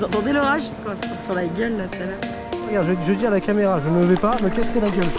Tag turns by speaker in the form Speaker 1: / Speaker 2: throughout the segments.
Speaker 1: Vous entendez l'orage? C'est quoi? C'est sur la gueule là tout à l'heure.
Speaker 2: Regarde, je dis à la caméra, je ne vais pas me casser la gueule.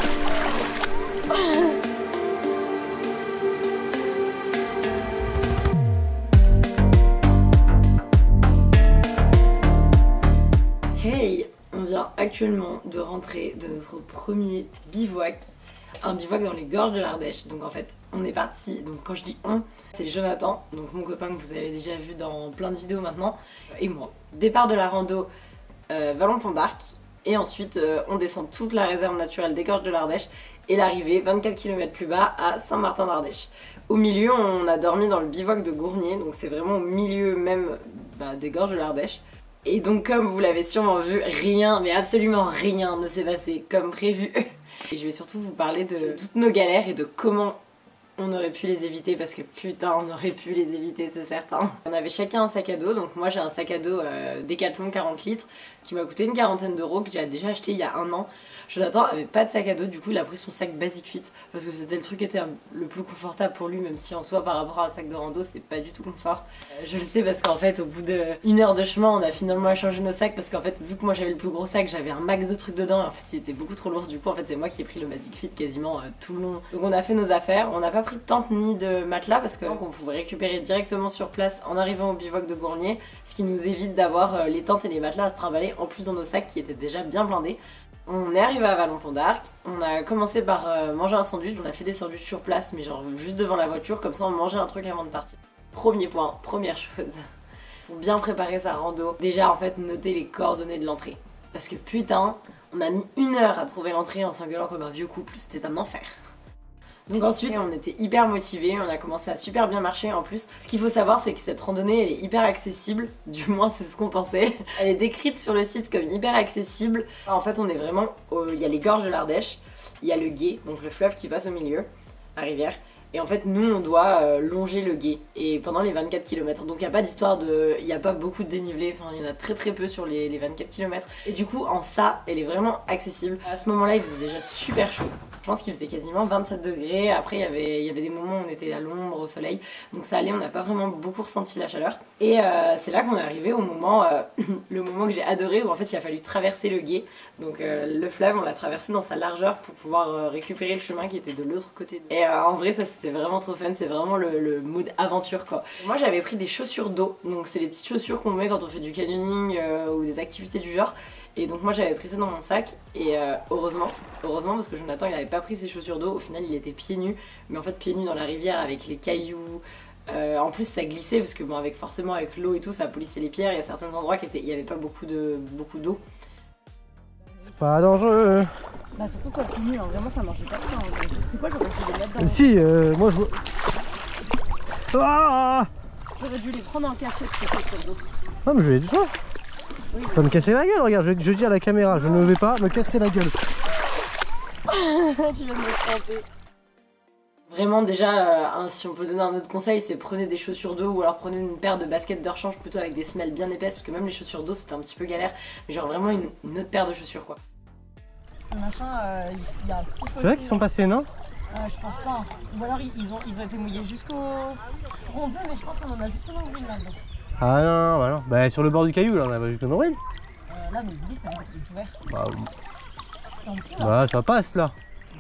Speaker 1: Hey, on vient actuellement de rentrer de notre premier bivouac. Un bivouac dans les gorges de l'Ardèche. Donc en fait, on est parti. Donc quand je dis on, c'est Jonathan, donc mon copain que vous avez déjà vu dans plein de vidéos maintenant, et moi. Départ de la rando Vallon-Pont d'Arc. Et ensuite, on descend toute la réserve naturelle des gorges de l'Ardèche. Et l'arrivée 24 km plus bas à Saint-Martin d'Ardèche. Au milieu, on a dormi dans le bivouac de Gournier. Donc c'est vraiment au milieu même des gorges de l'Ardèche. Et donc comme vous l'avez sûrement vu, rien, mais absolument rien ne s'est passé comme prévu. Et je vais surtout vous parler de toutes nos galères et de comment on aurait pu les éviter, parce que putain on aurait pu les éviter, c'est certain. On avait chacun un sac à dos, donc moi j'ai un sac à dos Decathlon 40 litres qui m'a coûté une quarantaine d'euros, que j'ai déjà acheté il y a un an. Jonathan avait pas de sac à dos, du coup il a pris son sac Basic Fit parce que c'était le truc qui était le plus confortable pour lui, même si en soi par rapport à un sac de rando c'est pas du tout confort. Je le sais parce qu'en fait au bout d'une heure de chemin on a finalement échangé nos sacs, parce qu'en fait vu que moi j'avais le plus gros sac, j'avais un max de trucs dedans et en fait il était beaucoup trop lourd, du coup en fait c'est moi qui ai pris le Basic Fit quasiment tout le long. Donc on a fait nos affaires, on n'a pas pris de tente ni de matelas parce qu'on pouvait récupérer directement sur place en arrivant au bivouac de Gournier, ce qui nous évite d'avoir les tentes et les matelas à se trimballer en plus dans nos sacs qui étaient déjà bien blindés. On est arrivé à Vallon-Pont d'Arc, on a commencé par manger un sandwich, on a fait des sandwichs sur place mais genre juste devant la voiture, comme ça on mangeait un truc avant de partir. Premier point, première chose, pour bien préparer sa rando, déjà en fait noter les coordonnées de l'entrée. Parce que putain, on a mis 1 heure à trouver l'entrée en s'engueulant comme un vieux couple, c'était un enfer. Donc ensuite on était hyper motivés, on a commencé à super bien marcher en plus. Ce qu'il faut savoir c'est que cette randonnée elle est hyper accessible, du moins c'est ce qu'on pensait. Elle est décrite sur le site comme hyper accessible. En fait on est vraiment, il y a les gorges de l'Ardèche, il y a le Gué, donc le fleuve qui passe au milieu, la rivière. Et en fait nous on doit longer le Gué et pendant les 24 km. Donc il n'y a pas d'histoire de... il n'y a pas beaucoup de dénivelé, enfin il y en a très peu sur les 24 km. Et du coup en ça elle est vraiment accessible. À ce moment là il faisait déjà super chaud. Je pense qu'il faisait quasiment 27 degrés, après il y avait des moments où on était à l'ombre, au soleil, donc ça allait, on n'a pas vraiment beaucoup ressenti la chaleur. Et c'est là qu'on est arrivé au moment, le moment que j'ai adoré, où en fait il a fallu traverser le Gué. Donc le fleuve on l'a traversé dans sa largeur pour pouvoir récupérer le chemin qui était de l'autre côté. Et en vrai ça c'était vraiment trop fun, c'est vraiment le mood aventure quoi. Moi j'avais pris des chaussures d'eau, donc c'est les petites chaussures qu'on met quand on fait du canyoning ou des activités du genre. Et donc moi j'avais pris ça dans mon sac et heureusement parce que Jonathan il avait pas pris ses chaussures d'eau, au final il était pieds nus, mais en fait pieds nus dans la rivière avec les cailloux, en plus ça glissait parce que bon forcément avec l'eau et tout ça polissait les pierres, il y a certains endroits qui il y avait pas beaucoup d'eau.
Speaker 2: C'est pas dangereux.
Speaker 1: Bah surtout toi pieds nus, hein, vraiment ça marchait pas bien, c'est quoi j'aurais dû les mettre dans...
Speaker 2: Si, moi je vois... Ah,
Speaker 1: j'aurais dû les prendre en cachette ces chaussures d'eau.
Speaker 2: non mais je vais du soin.
Speaker 1: Oui,
Speaker 2: je vais pas me casser la gueule, regarde, je dis à la caméra, je ne vais pas me casser la gueule.
Speaker 1: Tu viens de me tromper. Vraiment déjà, si on peut donner un autre conseil, c'est prenez des chaussures d'eau ou alors prenez une paire de baskets de rechange plutôt avec des semelles bien épaisses, parce que même les chaussures d'eau c'était un petit peu galère, mais genre vraiment une autre paire de chaussures quoi. Machin, il y a un petit...
Speaker 2: C'est vrai qu'ils sont passés, non?
Speaker 1: Je pense pas. Ou alors ils ont été mouillés jusqu'au rond bleu, mais je pense qu'on en a juste un nombril là-dedans.
Speaker 2: Ah non, bah non. Bah sur le bord du caillou là, on a juste un nombril.
Speaker 1: Là, mais il est ouvert.
Speaker 2: Bah ça passe là.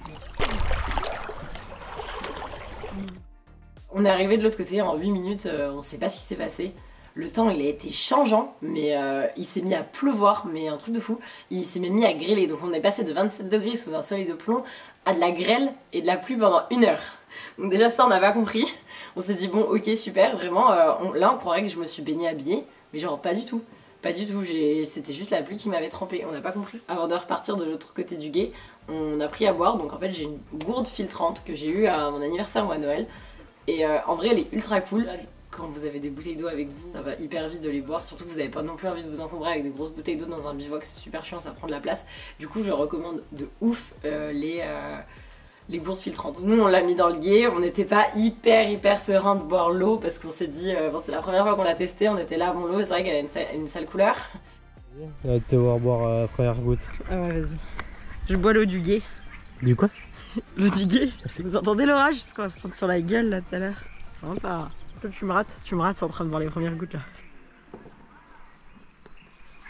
Speaker 1: On est arrivé de l'autre côté en 8 minutes, on sait pas ce qui s'est passé. Le temps il a été changeant, mais il s'est mis à pleuvoir, mais un truc de fou. Il s'est même mis à grêler, donc on est passé de 27 degrés sous un soleil de plomb à de la grêle et de la pluie pendant 1 heure. Donc déjà ça on n'a pas compris. On s'est dit bon ok super, vraiment là on croirait que je me suis baignée habillée, mais genre pas du tout. Pas du tout, c'était juste la pluie qui m'avait trempée, on n'a pas compris. Avant de repartir de l'autre côté du Gué, on a pris à boire, donc en fait j'ai une gourde filtrante que j'ai eue à mon anniversaire ou à Noël. Et en vrai elle est ultra cool. Quand vous avez des bouteilles d'eau avec vous, ça va hyper vite de les boire, surtout que vous n'avez pas non plus envie de vous encombrer avec des grosses bouteilles d'eau dans un bivouac, c'est super chiant, ça prend de la place. Du coup je recommande de ouf les gourdes filtrantes. Nous on l'a mis dans le Gué, on n'était pas hyper serein de boire l'eau parce qu'on s'est dit, bon c'est la première fois qu'on l'a testé, on était là, bon l'eau c'est vrai qu'elle a une sale couleur.
Speaker 2: On va te voir boire la première goutte.
Speaker 1: Ah ouais vas-y. Je bois l'eau du Gué.
Speaker 2: Du quoi?
Speaker 1: L'eau du Gué. Vous entendez l'orage? C'est quoi, on se prend sur la gueule là tout à l'heure. Ça va pas. Tu me rates, c'est en train de voir les premières gouttes là.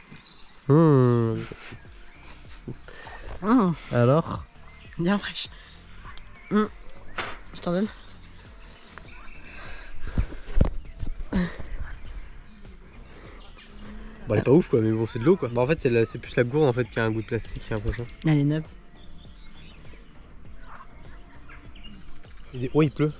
Speaker 2: Alors?
Speaker 1: Bien fraîche. Je t'en donne.
Speaker 2: Bon, elle est pas ouf quoi, mais bon, c'est de l'eau quoi. Bah, en fait, c'est plus la gourde en fait qui a un goût de plastique, j'ai l'impression.
Speaker 1: Elle est neuve.
Speaker 2: Oh, il pleut.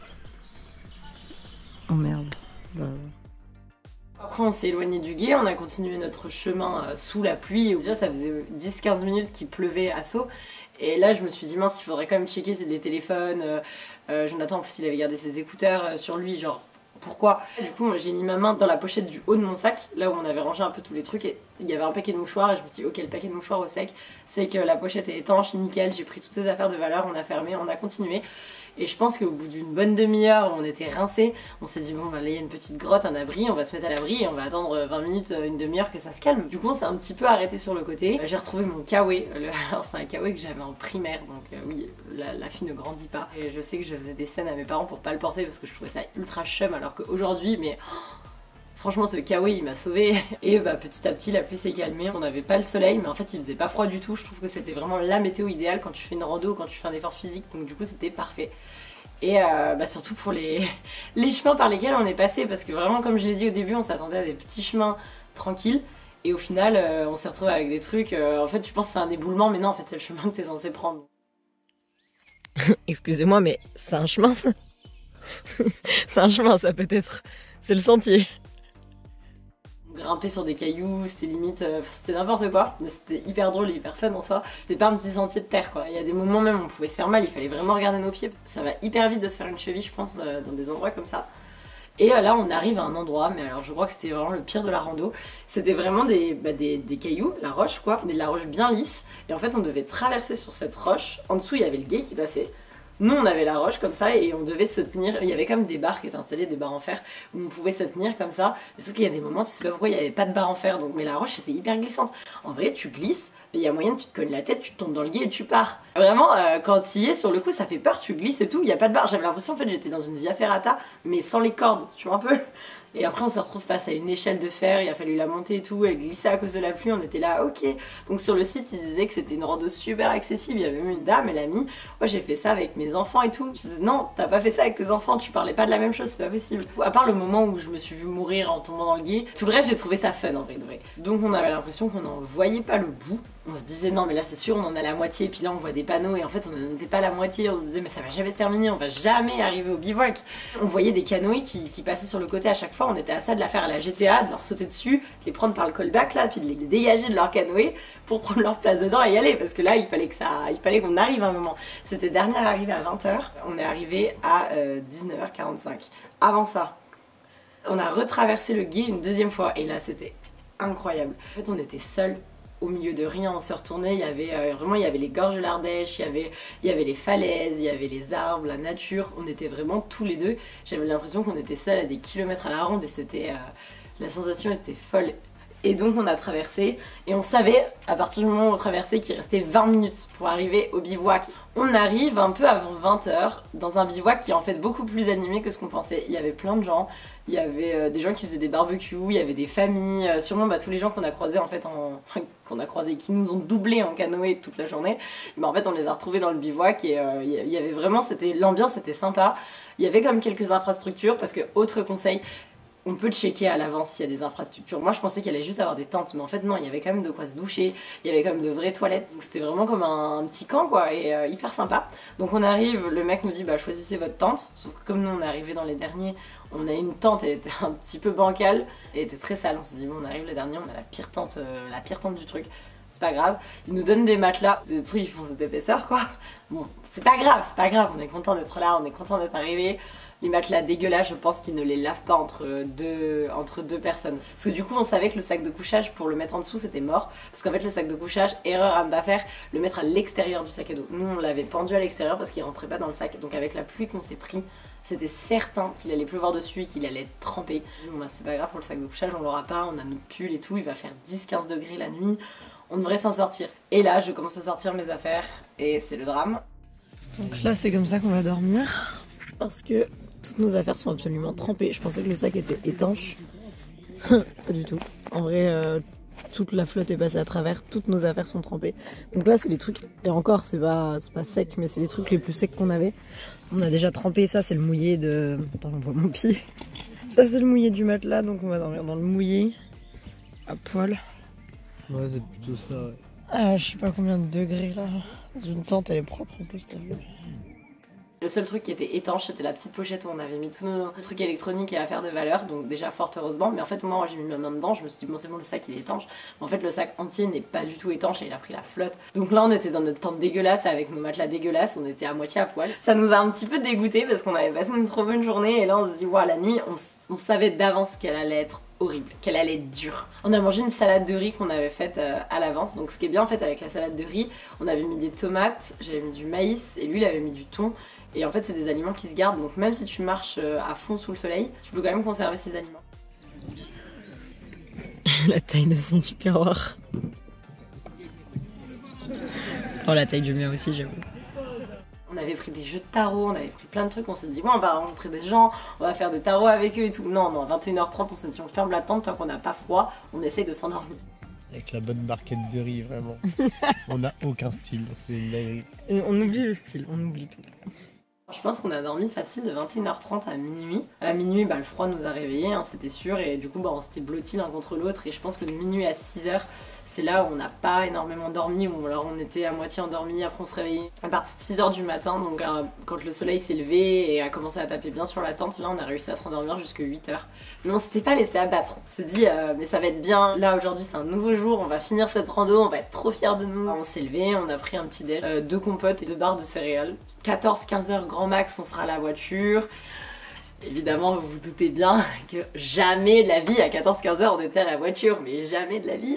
Speaker 1: Oh merde. Après, on s'est éloigné du gué, on a continué notre chemin sous la pluie. Déjà, ça faisait 10-15 minutes qu'il pleuvait à saut. Et là, je me suis dit, mince, il faudrait quand même checker c'est des téléphones. Jonathan, en plus, il avait gardé ses écouteurs sur lui, genre. Pourquoi? Du coup, j'ai mis ma main dans la pochette du haut de mon sac, là où on avait rangé un peu tous les trucs, et il y avait un paquet de mouchoirs, et je me suis dit, ok, le paquet de mouchoirs au sec, c'est que la pochette est étanche, nickel, j'ai pris toutes ces affaires de valeur, on a fermé, on a continué. Et je pense qu'au bout d'une bonne demi-heure, on était rincés, on s'est dit, bon, bah, là, il y a une petite grotte, un abri, on va se mettre à l'abri, et on va attendre 20 minutes, une demi-heure que ça se calme. Du coup, on s'est un petit peu arrêté sur le côté. J'ai retrouvé mon kawaii, alors c'est un kawaii que j'avais en primaire, donc oui, la fille ne grandit pas. Et je sais que je faisais des scènes à mes parents pour pas le porter, parce que je trouvais ça ultra chum, alors qu'aujourd'hui, mais... Franchement, ce kawaii il m'a sauvé. Et bah, petit à petit, la pluie s'est calmée. On n'avait pas le soleil, mais en fait, il faisait pas froid du tout. Je trouve que c'était vraiment la météo idéale quand tu fais une rando, quand tu fais un effort physique. Donc, du coup, c'était parfait. Et bah, surtout pour les chemins par lesquels on est passé. Parce que vraiment, comme je l'ai dit au début, on s'attendait à des petits chemins tranquilles. Et au final, on s'est retrouvé avec des trucs. En fait, tu penses que c'est un éboulement, mais non, en fait, c'est le chemin que t'es censé prendre. Excusez-moi, mais c'est un chemin, ça. C'est un chemin, ça peut-être. C'est le sentier. Grimper sur des cailloux, c'était limite, c'était n'importe quoi, mais c'était hyper drôle et hyper fun en soi. C'était pas un petit sentier de terre quoi. Il y a des moments même où on pouvait se faire mal, il fallait vraiment regarder nos pieds. Ça va hyper vite de se faire une cheville, je pense, dans des endroits comme ça. Et là on arrive à un endroit, mais alors je crois que c'était vraiment le pire de la rando. C'était vraiment des cailloux, la roche quoi, de la roche bien lisse. Et en fait on devait traverser sur cette roche, en dessous il y avait le gué qui passait. Nous on avait la roche comme ça et on devait se tenir, il y avait comme des barres qui étaient installées, des barres en fer où on pouvait se tenir comme ça, sauf qu'il y a des moments tu sais pas pourquoi il n'y avait pas de barres en fer, donc, mais la roche était hyper glissante. En vrai tu glisses, mais il y a moyen que tu te cognes la tête, tu tombes dans le gué et tu pars. Vraiment quand tu y es sur le coup ça fait peur, tu glisses et tout, il n'y a pas de barre, j'avais l'impression en fait j'étais dans une via ferrata mais sans les cordes, tu vois un peu. Et après on se retrouve face à une échelle de fer, il a fallu la monter et tout, elle glissait à cause de la pluie, on était là ok. Donc sur le site ils disaient que c'était une rando super accessible, il y avait même une dame, elle a mis, moi j'ai fait ça avec mes enfants et tout. Je disais non, t'as pas fait ça avec tes enfants, tu parlais pas de la même chose, c'est pas possible. À part le moment où je me suis vue mourir en tombant dans le gué, tout le reste j'ai trouvé ça fun en vrai de vrai. Donc on avait l'impression qu'on n'en voyait pas le bout. On se disait non mais là c'est sûr on en a la moitié, et puis là on voit des panneaux et en fait on n'en était pas la moitié, on se disait mais ça va jamais se terminer, on va jamais arriver au bivouac. On voyait des canoës qui passaient sur le côté à chaque fois, on était à ça de la faire à la GTA, de leur sauter dessus, de les prendre par le callback là, puis de les dégager de leur canoë pour prendre leur place dedans et y aller, parce que là il fallait qu'on arrive à un moment. C'était dernière arrivée à 20 h, on est arrivé à 19h45. Avant ça, on a retraversé le gué une deuxième fois et là c'était incroyable. En fait on était seuls au milieu de rien, on se retournait, il y avait vraiment, il y avait les gorges de l'Ardèche, il y avait les falaises, il y avait les arbres, la nature, on était vraiment tous les deux, j'avais l'impression qu'on était seuls à des kilomètres à la ronde et c'était, la sensation était folle. Et donc on a traversé et on savait à partir du moment où on traversait qu'il restait 20 minutes pour arriver au bivouac. On arrive un peu avant 20 h dans un bivouac qui est en fait beaucoup plus animé que ce qu'on pensait. Il y avait plein de gens, il y avait des gens qui faisaient des barbecues, il y avait des familles, sûrement tous les gens qu'on a croisés en fait qui nous ont doublés en canoë toute la journée. Mais en fait on les a retrouvés dans le bivouac et il y avait vraiment, l'ambiance était sympa. Il y avait comme quelques infrastructures parce que autre conseil, on peut checker à l'avance s'il y a des infrastructures. Moi je pensais qu'il allait juste avoir des tentes, mais en fait non, il y avait quand même de quoi se doucher, il y avait quand même de vraies toilettes, donc c'était vraiment comme un petit camp quoi, et hyper sympa. Donc on arrive, le mec nous dit bah choisissez votre tente, sauf que comme nous on est arrivé dans les derniers, on a une tente, elle était un petit peu bancale, elle était très sale, on s'est dit bon on arrive les derniers, on a la pire tente du truc. C'est pas grave, ils nous donnent des matelas, c'est des trucs qui font cette épaisseur quoi. Bon, c'est pas grave, on est content d'être là, on est content d'être arrivé. Les matelas dégueulasses, je pense qu'ils ne les lavent pas entre deux personnes. Parce que du coup, on savait que le sac de couchage, pour le mettre en dessous, c'était mort. Parce qu'en fait, le sac de couchage, erreur à ne pas faire, le mettre à l'extérieur du sac à dos. Nous, on l'avait pendu à l'extérieur parce qu'il rentrait pas dans le sac. Donc avec la pluie qu'on s'est pris, c'était certain qu'il allait pleuvoir dessus et qu'il allait être trempé. Bon bah c'est pas grave pour le sac de couchage, on l'aura pas, on a notre pull et tout, il va faire 10-15 degrés la nuit. On devrait s'en sortir. Et là, je commence à sortir mes affaires et c'est le drame. Donc là, c'est comme ça qu'on va dormir. Parce que toutes nos affaires sont absolument trempées. Je pensais que le sac était étanche. Pas du tout. En vrai, toute la flotte est passée à travers, toutes nos affaires sont trempées. Donc là c'est les trucs, et encore c'est pas sec, mais c'est les trucs les plus secs qu'on avait. On a déjà trempé, ça c'est le mouillé de... Attends, on voit mon pied. Ça c'est le mouillé du matelas, donc on va dormir dans le mouillé, à poil.
Speaker 2: Ouais, c'est plutôt ça, ouais.
Speaker 1: Ah, je sais pas combien de degrés là. Une tente elle est propre en plus, t'as vu. Le seul truc qui était étanche, c'était la petite pochette où on avait mis tous nos trucs électroniques et affaires de valeur, donc déjà fort heureusement. Mais en fait, moi j'ai mis ma main dedans, je me suis dit bon c'est bon, le sac il est étanche. Mais en fait, le sac entier n'est pas du tout étanche et il a pris la flotte. Donc là, on était dans notre tente dégueulasse avec nos matelas dégueulasses, on était à moitié à poil. Ça nous a un petit peu dégoûté parce qu'on avait passé une trop bonne journée et là on se dit waouh, la nuit on savait d'avance qu'elle allait être horrible, qu'elle allait être dure. On a mangé une salade de riz qu'on avait faite à l'avance. Donc ce qui est bien en fait avec la salade de riz, on avait mis des tomates, j'avais mis du maïs et lui il avait mis du thon. Et en fait c'est des aliments qui se gardent, donc même si tu marches à fond sous le soleil, tu peux quand même conserver ces aliments. La taille de son tupperware. Oh, la taille du mien aussi, j'avoue. On avait pris des jeux de tarot, on avait pris plein de trucs, on s'est dit ouais on va rencontrer des gens, on va faire des tarots avec eux et tout. Non, 21h30 on s'est dit on ferme la tente tant qu'on n'a pas froid, on essaye de s'endormir.
Speaker 2: Avec la bonne barquette de riz, vraiment. On n'a aucun style, c'est une dinguerie.
Speaker 1: On oublie le style, on oublie tout. Je pense qu'on a dormi facile de 21h30 à minuit. À minuit, le froid nous a réveillés, hein, c'était sûr, et du coup on s'était blottis l'un contre l'autre. Et je pense que de minuit à 6h, c'est là où on n'a pas énormément dormi, ou alors on était à moitié endormi, après on se réveillait. À partir de 6h du matin, donc quand le soleil s'est levé et a commencé à taper bien sur la tente, là on a réussi à se rendormir jusqu'à 8h. Mais on s'était pas laissé abattre, on s'est dit mais ça va être bien, là aujourd'hui c'est un nouveau jour, on va finir cette rando, on va être trop fiers de nous. On s'est levé, on a pris un petit déj, 2 compotes et 2 barres de céréales. 14-15h grand max, on sera à la voiture. Évidemment, vous vous doutez bien que jamais de la vie, à 14-15h, on était à la voiture, mais jamais de la vie.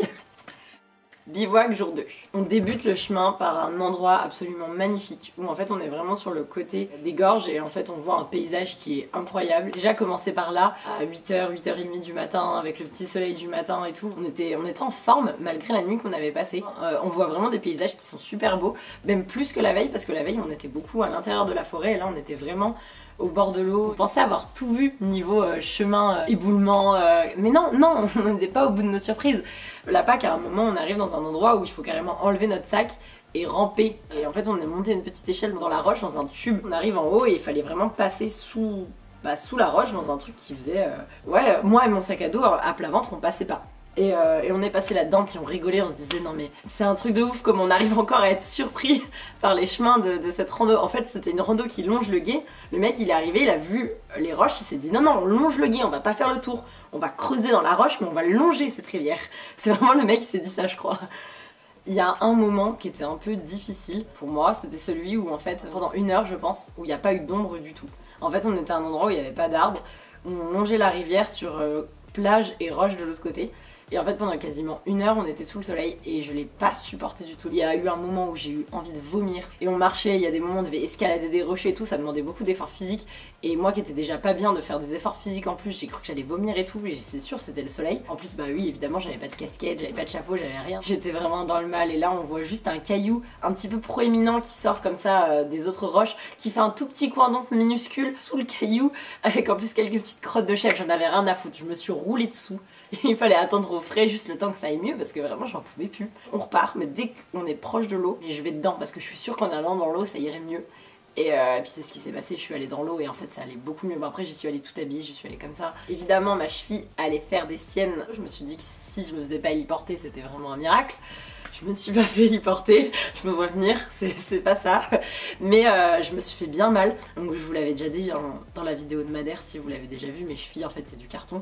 Speaker 1: Bivouac jour 2. On débute le chemin par un endroit absolument magnifique où en fait on est vraiment sur le côté des gorges et en fait on voit un paysage qui est incroyable. Déjà commencer par là à 8h, 8h30 du matin avec le petit soleil du matin et tout. On était en forme malgré la nuit qu'on avait passée. On voit vraiment des paysages qui sont super beaux, même plus que la veille parce que la veille on était beaucoup à l'intérieur de la forêt et là on était vraiment au bord de l'eau. On pensait avoir tout vu niveau chemin, éboulement, mais non, on n'était pas au bout de nos surprises. La Pâque, à un moment, on arrive dans un endroit où il faut carrément enlever notre sac et ramper. Et en fait, on est monté une petite échelle dans la roche, dans un tube. On arrive en haut et il fallait vraiment passer sous la roche dans un truc qui faisait... Ouais, moi et mon sac à dos, à plat ventre, on passait pas. Et on est passé là-dedans, puis on rigolait, on se disait non mais c'est un truc de ouf comme on arrive encore à être surpris par les chemins de cette rando. En fait c'était une rando qui longe le gué, le mec il est arrivé, il a vu les roches, il s'est dit non on longe le gué, on va pas faire le tour, on va creuser dans la roche mais on va longer cette rivière. C'est vraiment le mec qui s'est dit ça je crois. Il y a un moment qui était un peu difficile pour moi, c'était celui où en fait pendant 1 heure je pense, où il n'y a pas eu d'ombre du tout. En fait on était à un endroit où il n'y avait pas d'arbres, on longeait la rivière sur plage et roche de l'autre côté. Et en fait pendant quasiment 1 heure on était sous le soleil et je l'ai pas supporté du tout. Il y a eu un moment où j'ai eu envie de vomir et on marchait, il y a des moments où on devait escalader des rochers et tout, ça demandait beaucoup d'efforts physiques et moi qui étais déjà pas bien de faire des efforts physiques en plus, j'ai cru que j'allais vomir et tout et c'est sûr c'était le soleil. En plus oui évidemment j'avais pas de casquette, j'avais pas de chapeau, j'avais rien. J'étais vraiment dans le mal et là on voit juste un caillou un petit peu proéminent qui sort comme ça des autres roches, qui fait un tout petit coin d'ombre minuscule sous le caillou avec en plus quelques petites crottes de chèvre, j'en avais rien à foutre, je me suis roulée dessous. Il fallait attendre au frais juste le temps que ça aille mieux parce que vraiment j'en pouvais plus. On repart mais dès qu'on est proche de l'eau, je vais dedans parce que je suis sûre qu'en allant dans l'eau ça irait mieux. Et puis c'est ce qui s'est passé, je suis allée dans l'eau et en fait ça allait beaucoup mieux. Bon, après j'y suis allée toute habillée, j'y suis allée comme ça. Évidemment ma cheville allait faire des siennes. Je me suis dit que si je me faisais pas héliporter c'était vraiment un miracle. Je me suis pas fait héliporter, je me vois venir, c'est pas ça. Mais je me suis fait bien mal. Donc je vous l'avais déjà dit dans la vidéo de Madère si vous l'avez déjà vu, mes chevilles en fait c'est du carton.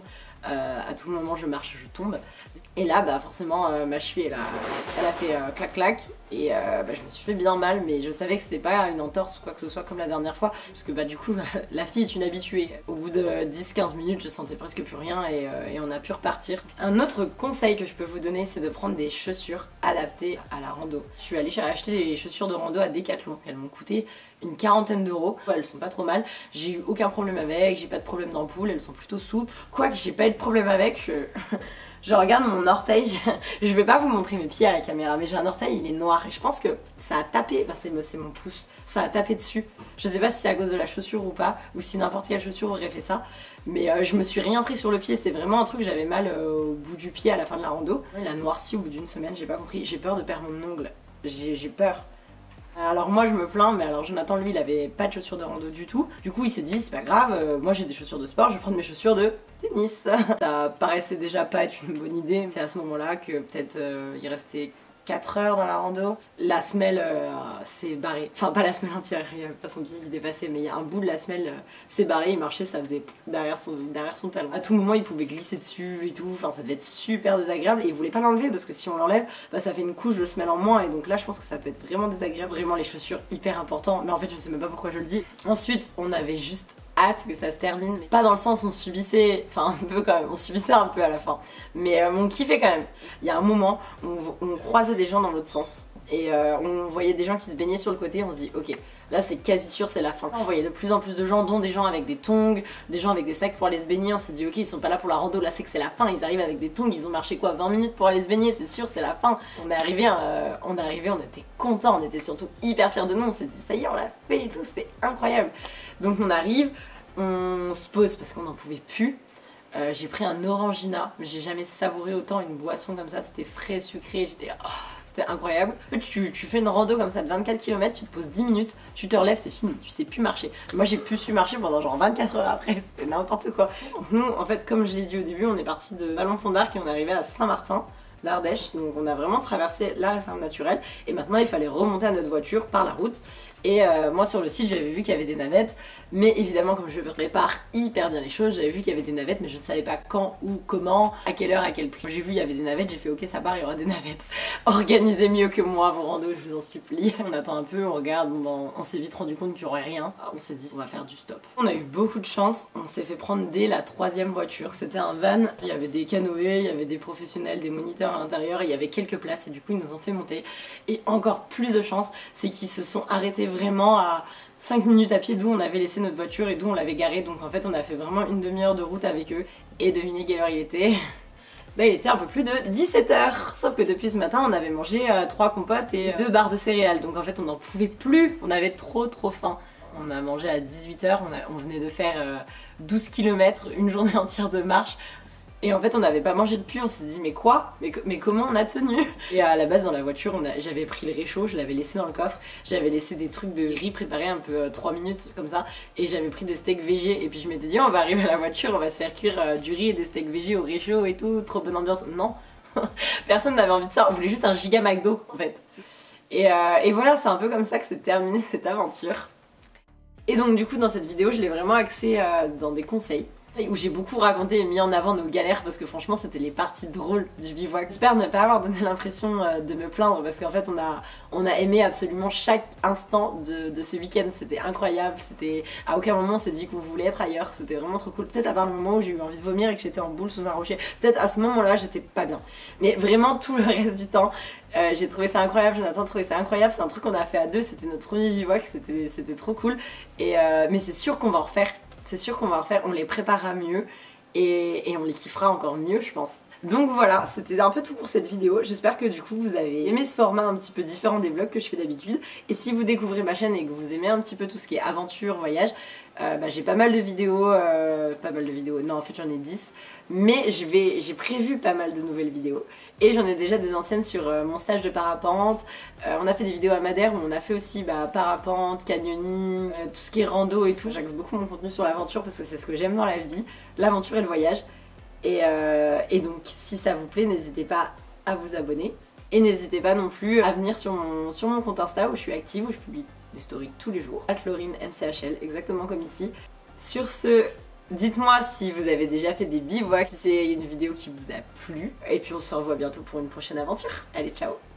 Speaker 1: À tout moment je marche, je tombe. Et là forcément ma cheville elle a fait clac clac et je me suis fait bien mal, mais je savais que c'était pas une entorse ou quoi que ce soit comme la dernière fois parce que du coup la fille est une habituée. Au bout de 10-15 minutes je sentais presque plus rien et on a pu repartir. Un autre conseil que je peux vous donner c'est de prendre des chaussures adaptées à la rando. Je suis allée acheter des chaussures de rando à Decathlon, elles m'ont coûté une quarantaine d'euros. Elles sont pas trop mal, j'ai eu aucun problème avec, j'ai pas de problème d'ampoule, elles sont plutôt souples. Quoique j'ai pas eu de problème avec, je regarde mon orteil, je vais pas vous montrer mes pieds à la caméra, mais j'ai un orteil, il est noir et je pense que ça a tapé, c'est mon pouce, ça a tapé dessus. Je sais pas si c'est à cause de la chaussure ou pas, ou si n'importe quelle chaussure aurait fait ça, mais je me suis rien pris sur le pied, c'était vraiment un truc, j'avais mal au bout du pied à la fin de la rando. Il a noirci au bout d'une semaine, j'ai pas compris, j'ai peur de perdre mon ongle, j'ai peur. Alors moi je me plains, mais alors Jonathan lui il avait pas de chaussures de rando du tout. Du coup il s'est dit c'est pas grave, moi j'ai des chaussures de sport, je vais prendre mes chaussures de tennis. Ça paraissait déjà pas être une bonne idée. C'est à ce moment là que peut-être il restait 4 heures dans la rando. La semelle s'est barrée, enfin pas la semelle entière, il y avait pas son pied qui dépassait, mais il y a un bout de la semelle s'est barré, il marchait, ça faisait derrière son talon. À tout moment il pouvait glisser dessus et tout, enfin ça devait être super désagréable et il voulait pas l'enlever parce que si on l'enlève, ça fait une couche de semelle en moins et donc là je pense que ça peut être vraiment désagréable. Vraiment les chaussures hyper important, mais en fait je sais même pas pourquoi je le dis. Ensuite on avait juste hâte que ça se termine, mais pas dans le sens on subissait, enfin un peu quand même, on subissait un peu à la fin, mais on kiffait quand même. Il y a un moment où on croisait des gens dans l'autre sens et on voyait des gens qui se baignaient sur le côté, on se dit ok, là c'est quasi sûr c'est la fin. On voyait de plus en plus de gens, dont des gens avec des tongs, des gens avec des sacs pour aller se baigner, on s'est dit ok ils sont pas là pour la rando, là c'est que c'est la fin, ils arrivent avec des tongs, ils ont marché quoi 20 minutes pour aller se baigner, c'est sûr c'est la fin. On est arrivé, on était contents, on était surtout hyper fiers de nous, on s'est dit ça y est on l'a fait et tout, c'était incroyable. Donc on arrive, on se pose parce qu'on n'en pouvait plus. J'ai pris un Orangina, j'ai jamais savouré autant une boisson comme ça, c'était frais, sucré, c'était incroyable. En fait, tu fais une rando comme ça de 24 km, tu te poses 10 minutes, tu te relèves, c'est fini, tu sais plus marcher. Moi j'ai plus su marcher pendant genre 24 heures après, c'était n'importe quoi. Nous en fait comme je l'ai dit au début, on est parti de Vallon-Pont d'Arc et on est arrivé à Saint-Martin d'Ardèche, donc on a vraiment traversé la réserve naturelle et maintenant il fallait remonter à notre voiture par la route. Et moi sur le site j'avais vu qu'il y avait des navettes, mais évidemment comme je prépare hyper bien les choses, j'avais vu qu'il y avait des navettes mais je ne savais pas quand, où, comment, à quelle heure, à quel prix. J'ai vu il y avait des navettes, j'ai fait ok ça part, il y aura des navettes. Organisez mieux que moi vos randos, je vous en supplie. On attend un peu, on regarde, on s'est vite rendu compte qu'il n'y aurait rien. On s'est dit on va faire du stop. On a eu beaucoup de chance, on s'est fait prendre dès la 3e voiture. C'était un van, il y avait des canoës, il y avait des professionnels, des moniteurs à l'intérieur, il y avait quelques places et du coup ils nous ont fait monter. Et encore plus de chance, c'est qu'ils se sont arrêtés vraiment à 5 minutes à pied d'où on avait laissé notre voiture et d'où on l'avait garée. Donc en fait on a fait vraiment une demi-heure de route avec eux. Et devinez quelle heure il était? Il était un peu plus de 17 h. Sauf que depuis ce matin on avait mangé 3 compotes et 2 barres de céréales. Donc en fait on n'en pouvait plus, on avait trop faim. On a mangé à 18 h, on venait de faire 12 km, une journée entière de marche. Et en fait on n'avait pas mangé depuis, on s'est dit mais quoi, mais comment on a tenu? Et à la base dans la voiture j'avais pris le réchaud, je l'avais laissé dans le coffre, j'avais laissé des trucs de riz préparés un peu 3 minutes comme ça, et j'avais pris des steaks végés et puis je m'étais dit on va arriver à la voiture, on va se faire cuire du riz et des steaks végés au réchaud et tout, trop bonne ambiance. Non, personne n'avait envie de ça, on voulait juste un giga McDo en fait. Et voilà, c'est un peu comme ça que s'est terminée cette aventure. Et donc du coup dans cette vidéo je l'ai vraiment axée dans des conseils où j'ai beaucoup raconté et mis en avant nos galères parce que franchement c'était les parties drôles du bivouac. J'espère ne pas avoir donné l'impression de me plaindre parce qu'en fait on a aimé absolument chaque instant de ce week-end, c'était incroyable, à aucun moment on s'est dit qu'on voulait être ailleurs, c'était vraiment trop cool. Peut-être à part le moment où j'ai eu envie de vomir et que j'étais en boule sous un rocher, peut-être à ce moment-là j'étais pas bien. Mais vraiment tout le reste du temps j'ai trouvé ça incroyable, Jonathan trouvait ça incroyable, c'est un truc qu'on a fait à deux, c'était notre premier bivouac, c'était trop cool. Mais c'est sûr qu'on va en refaire. C'est sûr qu'on va en refaire, on les préparera mieux et on les kiffera encore mieux je pense. Donc voilà, c'était un peu tout pour cette vidéo. J'espère que du coup vous avez aimé ce format un petit peu différent des vlogs que je fais d'habitude. Et si vous découvrez ma chaîne et que vous aimez un petit peu tout ce qui est aventure, voyage, j'ai pas mal de vidéos, non en fait j'en ai 10. Mais j'ai prévu pas mal de nouvelles vidéos. Et j'en ai déjà des anciennes sur mon stage de parapente. On a fait des vidéos à Madère où on a fait aussi parapente, canyoning, tout ce qui est rando et tout. J'axe beaucoup mon contenu sur l'aventure parce que c'est ce que j'aime dans la vie, l'aventure et le voyage. Et donc si ça vous plaît, n'hésitez pas à vous abonner. Et n'hésitez pas non plus à venir sur mon compte Insta où je suis active, où je publie des stories tous les jours. @LaurineMCHL, exactement comme ici. Sur ce, dites-moi si vous avez déjà fait des bivouacs, si c'est une vidéo qui vous a plu. Et puis on se revoit bientôt pour une prochaine aventure. Allez, ciao!